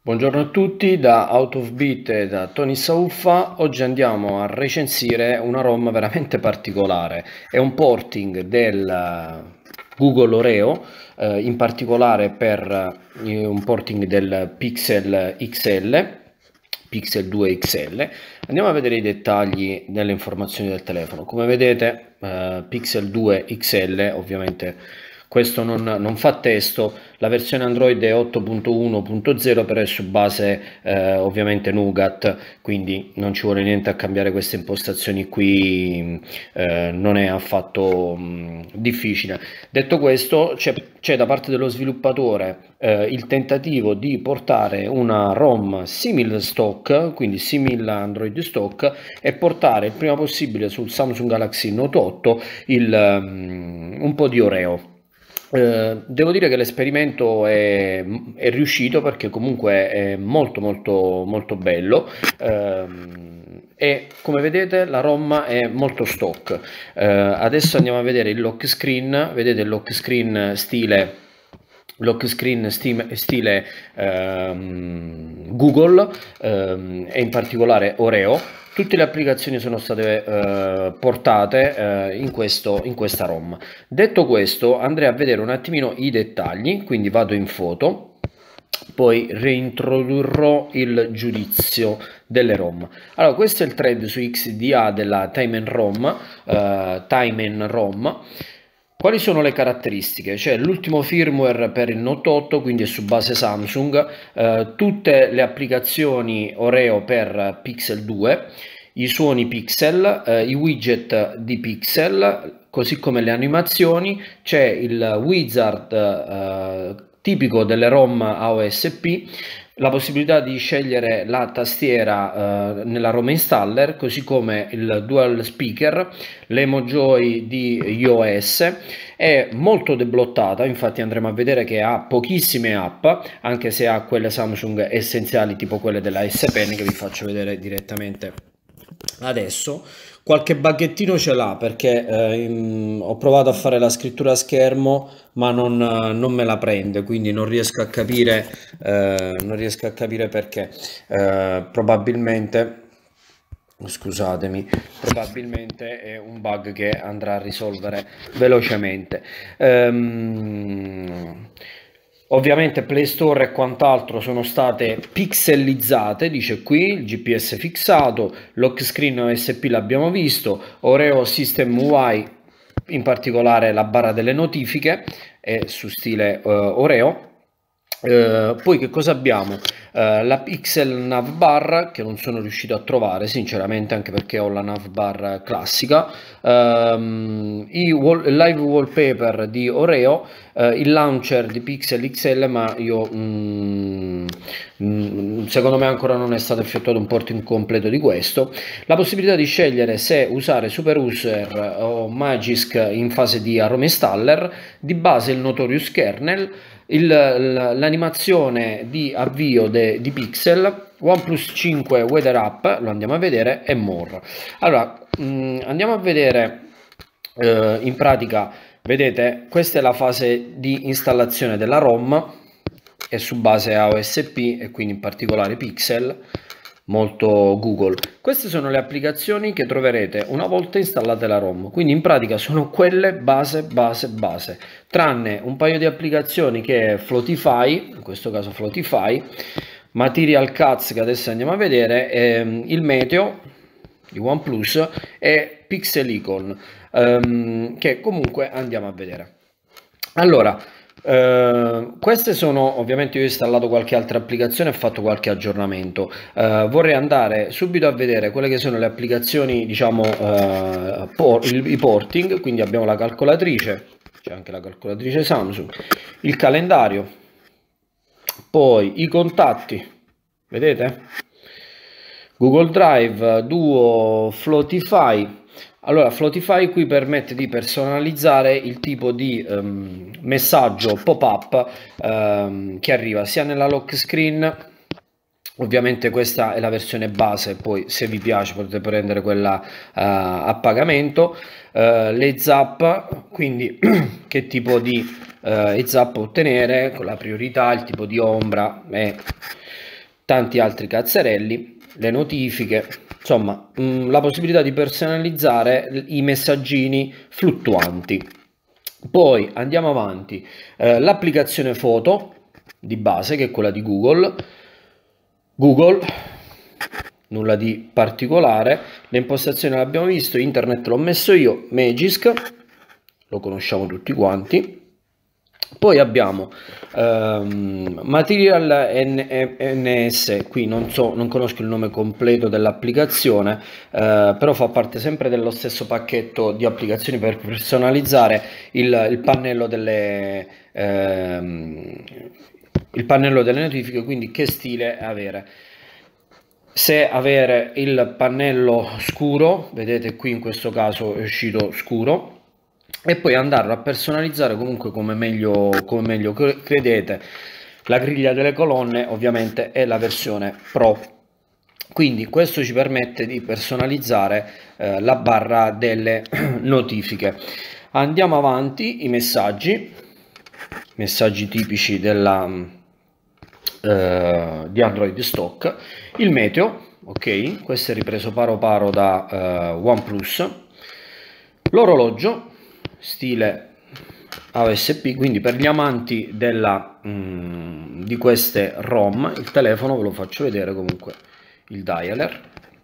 Buongiorno a tutti da Out of Beat e da Tony Sauffa. Oggi andiamo a recensire una ROM veramente particolare. È un porting del Google Oreo, in particolare per un porting del Pixel XL, Pixel 2 XL. Andiamo a vedere i dettagli delle informazioni del telefono. Come vedete, Pixel 2 XL, ovviamente questo non fa testo, la versione Android è 8.1.0, però è su base ovviamente Nougat, quindi non ci vuole niente a cambiare queste impostazioni qui, non è affatto difficile. Detto questo, c'è da parte dello sviluppatore il tentativo di portare una ROM simile stock, quindi simile Android stock, e portare il prima possibile sul Samsung Galaxy Note 8 un po' di Oreo. Devo dire che l'esperimento è riuscito, perché comunque è molto bello, e come vedete la ROM è molto stock. Adesso andiamo a vedere il lock screen. Vedete il lock screen stile Google, e in particolare Oreo. Tutte le applicazioni sono state portate in questa ROM. Detto questo, andrei a vedere un attimino i dettagli, quindi vado in foto, poi reintrodurrò il giudizio delle ROM. Allora, questo è il thread su XDA della Time and ROM. Quali sono le caratteristiche? C'è l'ultimo firmware per il Note 8, quindi è su base Samsung, tutte le applicazioni Oreo per Pixel 2, i suoni Pixel, i widget di Pixel, così come le animazioni. C'è il wizard tipico delle ROM AOSP, la possibilità di scegliere la tastiera nella ROM installer, così come il dual speaker, l'emojoy di iOS. È molto deblottata, infatti andremo a vedere che ha pochissime app, anche se ha quelle Samsung essenziali, tipo quelle della S Pen, che vi faccio vedere direttamente adesso. Qualche baghettino ce l'ha, perché ho provato a fare la scrittura a schermo, ma non me la prende, quindi non riesco a capire perché. Probabilmente, scusatemi, probabilmente è un bug che andrà a risolvere velocemente. Ovviamente Play Store e quant'altro sono state pixelizzate, dice qui, il GPS fissato, lock screen OSP l'abbiamo visto, Oreo System UI, in particolare la barra delle notifiche è su stile Oreo. Poi che cosa abbiamo? La Pixel Navbar, che non sono riuscito a trovare sinceramente, anche perché ho la Navbar classica, live wallpaper di Oreo, il launcher di Pixel XL, ma io secondo me ancora non è stato effettuato un porting completo di questo. La possibilità di scegliere se usare Super User o Magisk in fase di aroma installer, di base il Notorious kernel, l'animazione di avvio di Pixel, OnePlus 5 Weather App, lo andiamo a vedere, e more. Allora, andiamo a vedere in pratica. Vedete, questa è la fase di installazione della ROM, è su base AOSP e quindi in particolare Pixel, molto Google. Queste sono le applicazioni che troverete una volta installate la ROM, quindi in pratica sono quelle base, tranne un paio di applicazioni che è Flotify, in questo caso Flotify, Material Cuts, che adesso andiamo a vedere, il Meteo di OnePlus, e Pixel Icon, che comunque andiamo a vedere. Allora, queste sono, ovviamente io ho installato qualche altra applicazione e ho fatto qualche aggiornamento. Vorrei andare subito a vedere quelle che sono le applicazioni, diciamo, i porting. Quindi abbiamo la calcolatrice, c'è anche la calcolatrice Samsung, il calendario, poi i contatti, vedete? Google Drive, Duo, Flotify. Allora, Flotify qui permette di personalizzare il tipo di messaggio pop-up che arriva sia nella lock screen. Ovviamente questa è la versione base, poi se vi piace potete prendere quella a pagamento. Le zap, quindi che tipo di zap ottenere, con la priorità, il tipo di ombra, tanti altri cazzarelli, le notifiche, insomma la possibilità di personalizzare i messaggini fluttuanti. Poi andiamo avanti, l'applicazione foto di base, che è quella di Google, nulla di particolare. Le impostazioni le abbiamo visto, internet l'ho messo io, Magisk, lo conosciamo tutti quanti. Poi abbiamo Material NS, qui non conosco il nome completo dell'applicazione, però fa parte sempre dello stesso pacchetto di applicazioni per personalizzare il pannello delle notifiche, quindi che stile avere. Se avere il pannello scuro, vedete qui in questo caso è uscito scuro, e poi andarlo a personalizzare comunque come meglio credete. La griglia delle colonne ovviamente è la versione Pro, quindi questo ci permette di personalizzare la barra delle notifiche. Andiamo avanti, i messaggi tipici di Android stock, il meteo, ok, questo è ripreso paro paro da OnePlus, l'orologio stile AOSP, quindi per gli amanti di queste ROM, il telefono ve lo faccio vedere, comunque il dialer,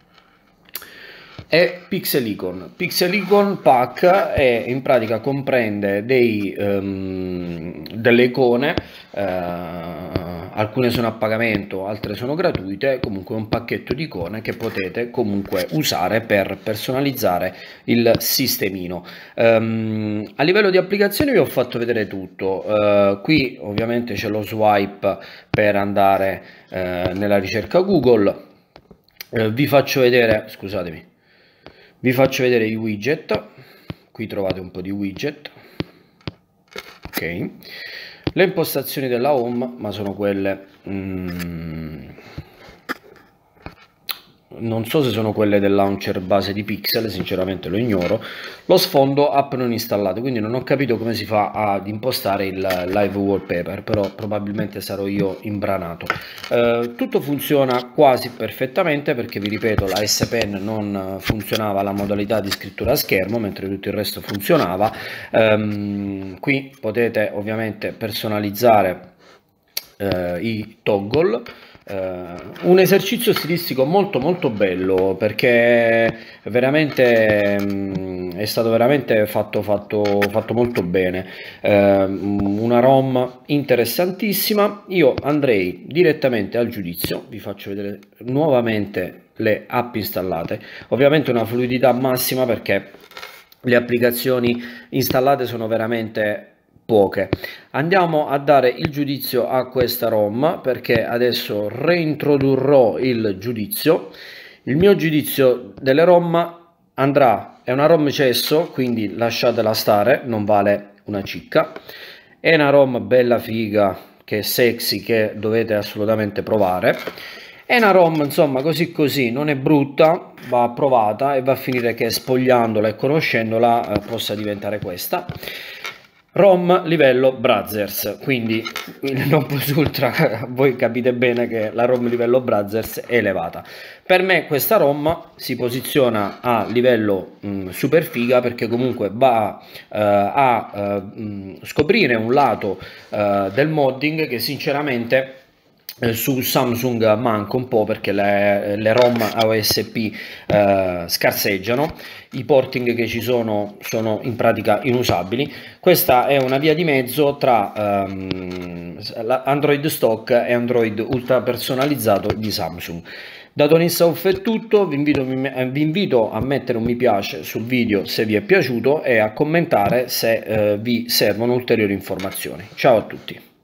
e Pixel Icon Pack, è in pratica comprende delle icone, alcune sono a pagamento, altre sono gratuite, comunque un pacchetto di icone che potete comunque usare per personalizzare il sistemino. A livello di applicazioni vi ho fatto vedere tutto, qui ovviamente c'è lo swipe per andare nella ricerca Google, vi faccio vedere, scusatemi, vi faccio vedere i widget, qui trovate un po' di widget, ok. Le impostazioni della home, ma sono quelle, non so se sono quelle del launcher base di Pixel, sinceramente lo ignoro. Lo sfondo app non installato, quindi non ho capito come si fa ad impostare il live wallpaper, però probabilmente sarò io imbranato. Tutto funziona quasi perfettamente, perché vi ripeto, la S Pen non funzionava la modalità di scrittura a schermo, mentre tutto il resto funzionava. Qui potete ovviamente personalizzare i toggle. Un esercizio stilistico molto bello, perché veramente è stato veramente fatto molto bene, una ROM interessantissima. Io andrei direttamente al giudizio, vi faccio vedere nuovamente le app installate, ovviamente una fluidità massima perché le applicazioni installate sono veramente poche. Andiamo a dare il giudizio a questa ROM, perché adesso reintrodurrò il giudizio. Il mio giudizio delle ROM è una ROM cesso, quindi lasciatela stare, non vale una cicca. È una ROM bella figa, che è sexy, che dovete assolutamente provare. È una ROM, insomma, così, non è brutta, va provata e va a finire che spogliandola e conoscendola possa diventare questa. ROM livello Brothers, quindi il non plus ultra, voi capite bene che la ROM livello Brothers è elevata. Per me questa ROM si posiziona a livello super figa, perché comunque va a scoprire un lato del modding che sinceramente su Samsung manca un po', perché le ROM AOSP scarseggiano, i porting che ci sono in pratica inusabili. Questa è una via di mezzo tra Android stock e Android ultra personalizzato di Samsung. Da Tony South è tutto, vi invito a mettere un mi piace sul video se vi è piaciuto e a commentare se vi servono ulteriori informazioni. Ciao a tutti.